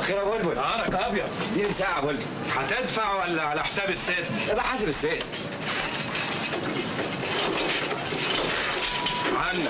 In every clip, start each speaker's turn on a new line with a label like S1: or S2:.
S1: الخير يا بلبل.
S2: نهارك ابيض.
S1: اديني ساعة يا بلبل.
S2: هتدفع ولا على حساب الست؟
S1: يبقى حاسب الست.
S2: عنك.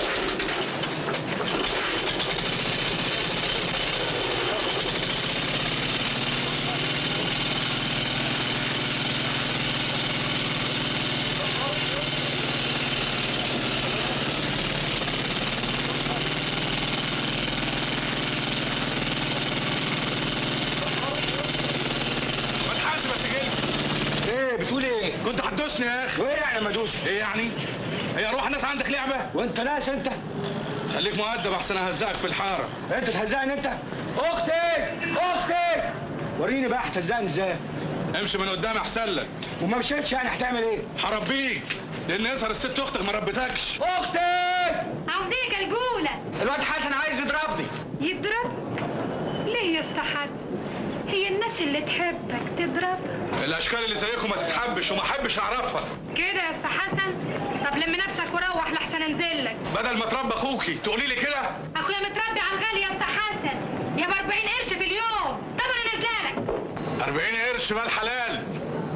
S1: بتقول ايه؟
S2: كنت هتدوسني يا اخي.
S1: وايه يعني ما ادوس؟
S2: ايه يعني؟ هي روح الناس عندك لعبه؟
S1: وانت ناس انت؟
S2: خليك مؤدب احسن اهزقك في الحاره.
S1: انت تهزقني انت؟ اختي! اختي! وريني بقى هتهزقني ازاي؟
S2: امشي من قدامي احسن لك.
S1: وما مشيتش يعني هتعمل ايه؟
S2: هربيك لان يظهر الست اختك ما ربتكش.
S1: اختي!
S3: عاوزينك يا رجوله.
S1: الواد حسن عايز يضربني.
S3: يضربك؟ ليه يا اسطى حسن؟ هي الناس اللي تحبك تضرب؟
S2: الاشكال اللي زيكم ما تتحبش وما احبش اعرفها.
S3: كده يا اسطى حسن؟ طب لم نفسك وروح لحسن انزل لك.
S2: بدل ما تربى اخوكي تقولي لي كده؟
S3: اخويا متربي على الغالي يا اسطى حسن، يا ب 40 قرش في اليوم. طب انا نازله لك.
S2: 40 قرش مال حلال.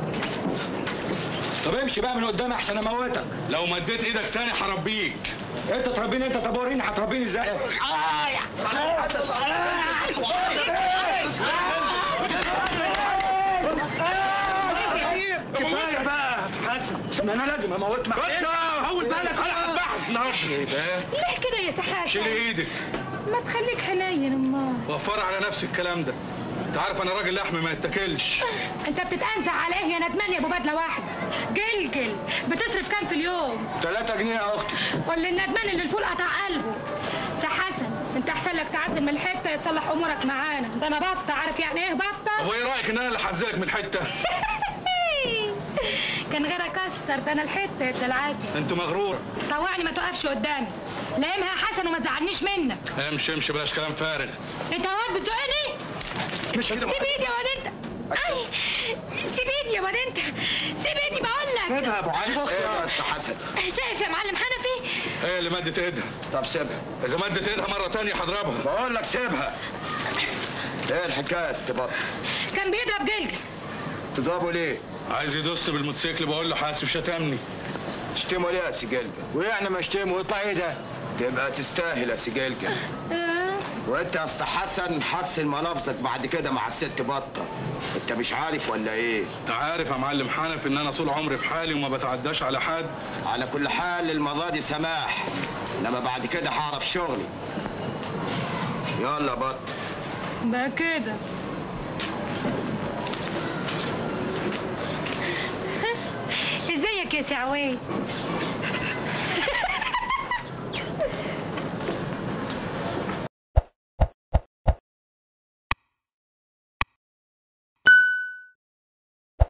S1: طب امشي بقى من قدامي احسن اموتك.
S2: لو مديت ايدك تاني هربيك.
S1: انت تربيني انت؟ طب وريني هتربيني ازاي؟
S2: كفايه بقى حسن.
S1: ما انا لازم اموت معاك.
S2: بس هول بالك انا هذبحك النهارده. ايه ده؟
S3: ليه كده يا سحاسه؟
S2: شيلي ايدك.
S3: ما تخليك حنين امال.
S2: وفر على نفسك الكلام ده. انت عارف انا راجل لحم ما يتاكلش.
S3: انت بتتأنزع على ايه يا ندمان يا ابو بدله واحده؟ جلجل بتصرف كام في اليوم؟
S1: 3 جنيه يا اختي.
S3: ولا الندمان اللي الفول قطع قلبه. سي حسن انت احسن لك تعزل من الحته يتصلح امورك معانا. ده انا بطه، عارف يعني ايه بطه؟
S2: طب وايه رايك ان انا اللي حزلك من الحته؟
S3: كان غيرك اشطر، ده انا الحته يا العادي.
S2: انت مغروره.
S3: طوعني ما توقفش قدامي. لامها يا حسن وما تزعلنيش منك.
S2: امشي امشي بلاش كلام فارغ.
S3: انت هو بتزقني؟
S1: مش
S3: سيب ايدي يا واد انت. اي سيب ايدي يا واد انت. سيب ايدي بقول لك.
S1: سيبها يا ابو علي.
S4: ايه يا استاذ حسن؟
S3: شايف يا معلم حنفي؟
S2: ايه اللي مدت ايدها؟
S4: طب سيبها.
S2: اذا مدت ايدها مره تانية هضربها.
S4: بقول لك سيبها. ايه الحكايه يا ست بط؟
S3: كان بيضرب جلجل.
S4: تضربه ليه؟
S2: عايز يدوسني بالموتوسيكل بقول له حاسب شتمني.
S4: تشتمه ليه يا سي جلجل؟
S1: وايه يعني ما اشتمه ويطلع ايه ده؟
S4: تبقى تستاهل يا سي جلجل. وانت يا اسطى حسن حسن ملافظك بعد كده مع الست بطه. انت مش عارف ولا ايه؟
S2: انت عارف يا معلم حنف ان انا طول عمري في حالي وما بتعداش على حد.
S4: على كل حال المره دي سماح، انما بعد كده هعرف شغلي. يلا بط.
S3: بقى كده. ازيك يا سعواد؟